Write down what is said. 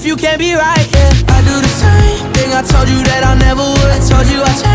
if you can't be right, yeah. I do the same thing I told you that I never would. I told you I changed.